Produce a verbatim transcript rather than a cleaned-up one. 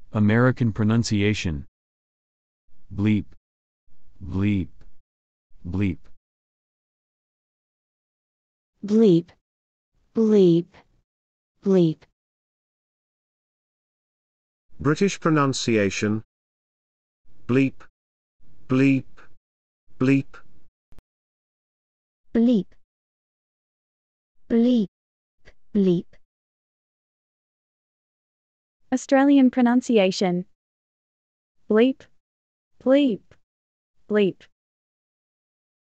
American pronunciation. Bleep, bleep, bleep. Bleep, bleep, bleep. British pronunciation. Bleep, bleep, bleep. Bleep, bleep, bleep. Australian pronunciation. Bleep, bleep, bleep.